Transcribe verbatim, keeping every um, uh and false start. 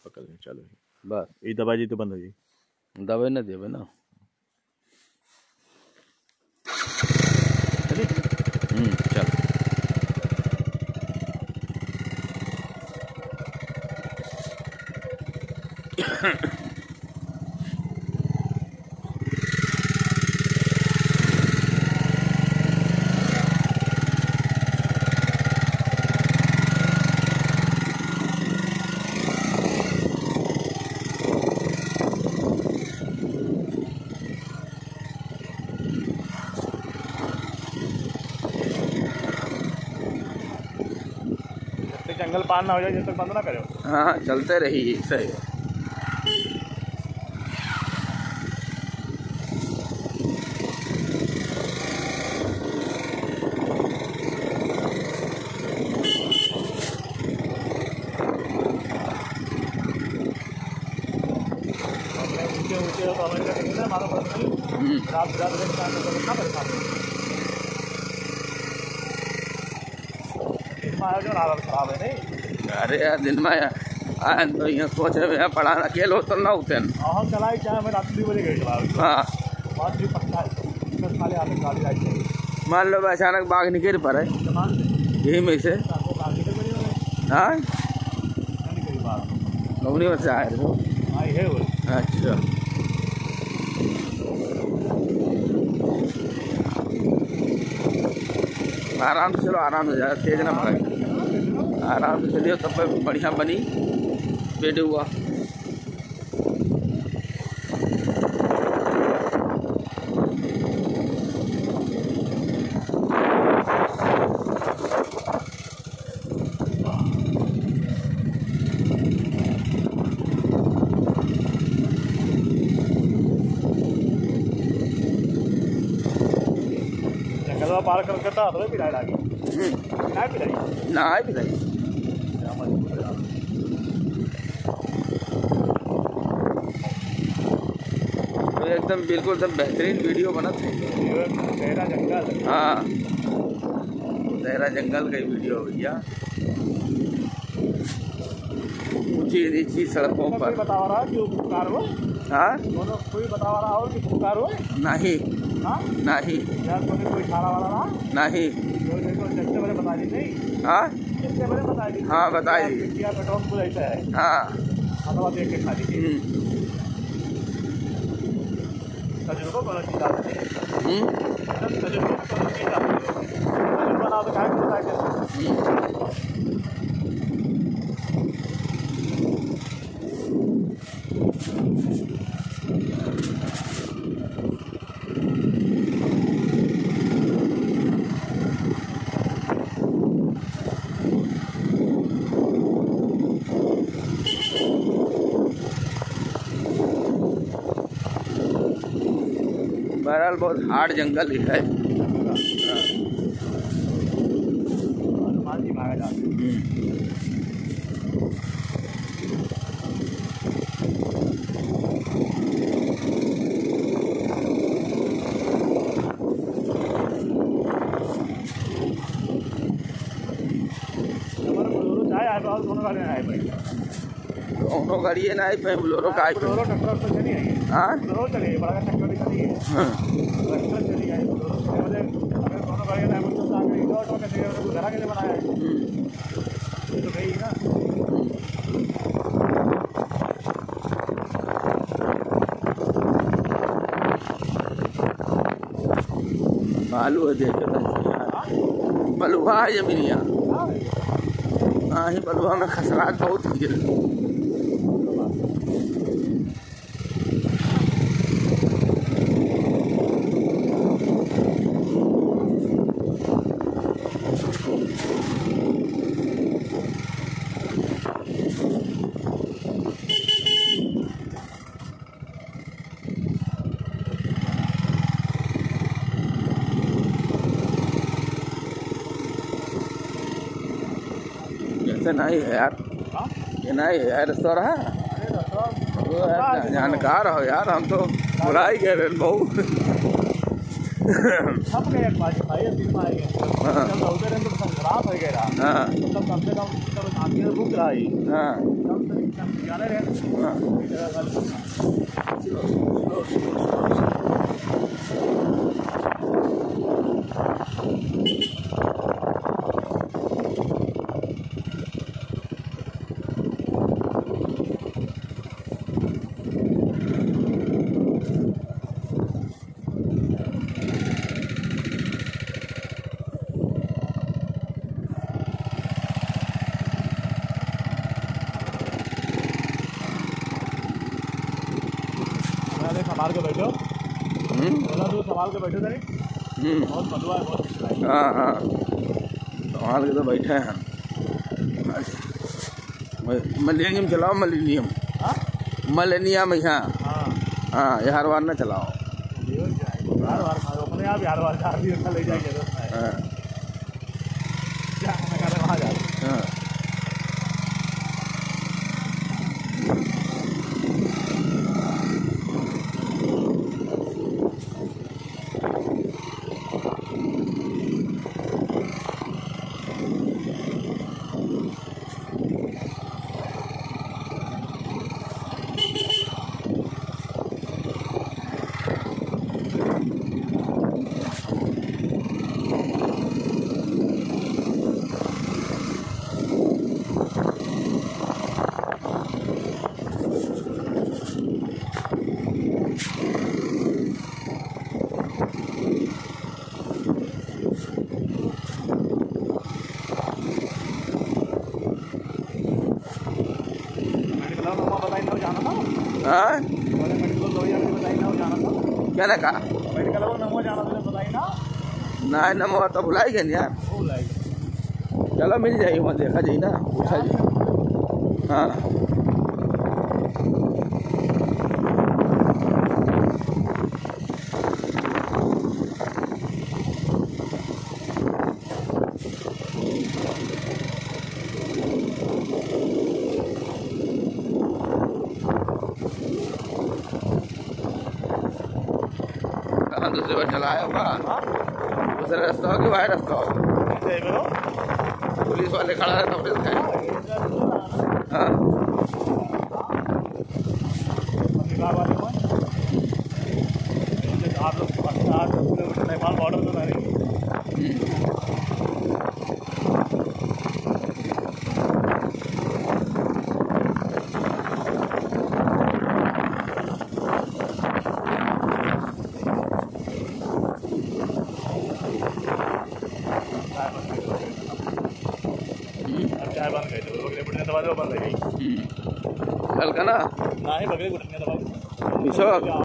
पकड़ लें चलो बस ये दवा जी तो बंद हो जाए दवाई ना देवे ना हम्म चल जंगल पार ना हो जाए जब तक बंद ना करो। हाँ चलते रहिए सही ऊँचे ऊँचे हमारा रात रात कितना परेशान खराब है नहीं। अरे यार दिन में यार तो यहाँ सोच रहे हैं पढ़ा अकेले तो ना होते हैं हम चलाई चाहे मैं रात दो बजे गए चला हाँ पाँच बजे पक्का खाली आते गाड़ी आई चाहिए मान लो अचानक बाघ निकल पड़े यही में से हाँ लवनी में से आए थे आई है वो अच्छा आराम से चलो आराम से ज़्यादा तेज ना भागे आराम से चलिए तब बढ़िया बनी पेट हुआ पार करके तो तो भी राइड आ गई ना भी रही ना भी रही तो एकदम बिल्कुल एकदम बेहतरीन वीडियो बना था गहरा जंगल हाँ गहरा जंगल का वीडियो भैया ऊंची नीची सड़कों पर बता रहा कि उपकार हो हाँ कोई बता रहा हो कि उपकार हो नहीं हाँ नहीं यार कोई कोई खाना वाला रहा नहीं जैसे मैंने बता दी नहीं हाँ जैसे मैंने बता दी हाँ बताइए पेट्रोल पूरा ऐसा है हाँ खाना देख के खा लीजिए तजुर्बा वाला चीज़ आती है तजुर्बा वाला चीज़ आती है तजुर्बा ना तो क्या करता है बहरहाल बहुत हार्ड जंगल ही है दोनों गाड़ी ना आई पे बोलेरो का आई बोलेरो ट्रैक्टर तो चली आई हां बोलेरो चली बड़ा ट्रैक्टर चली है हां ट्रैक्टर चली आई बोलेरो मुझे अगर दोनों गाड़ी ना मतलब आगे इधर ऑटो का जगह तो घर के लिए बनाया है तो गई ना बालू है देख बलुआ है जमीनिया हाँ ही बलुआ में खसरात बहुत गिर ऐसे नहीं है यार ये नहीं है यार तो रहा तो यार जानकार हो यार हम तो बुराई कह रहे बहुत सब गए भाई दिन में आए जब दौड़ते रहे तो खराब हो गया हां मतलब कम से कम सब आगे रुक रहा है हां जाने रहे हाँ संभाल के बैठो, बोला तू संभाल के बैठो तेरी बहुत बलुआ है बहुत। हाँ हाँ संभाल के तो बैठे हैं। मिलेनियम चलाओ, मिलेनियम मिलेनियम यहाँ हाँ हाँ ये हर बार न चलाओ। हर बार अपने आप हर बार चार दिन ले जाएंगे दोस्त हाँ वहाँ जा हाँ हाँ क्या ना कहा ना नमो तो भुलाई गए यार। चलो मिल जाएगी वहाँ देखा जाए ना पूछा जाए। हाँ दूसरे बार चलाया होगा दूसरा रास्ता हो कि वही रास्ता हो। पुलिस वाले खड़ा है नोटिस है। हाँ आप लोग नेपाल बॉर्डर तो नहीं चाय बंद गई तो बगले बुटने दबा दो बंद गई कल का ना ना ही बगले बुटने दबा विश्व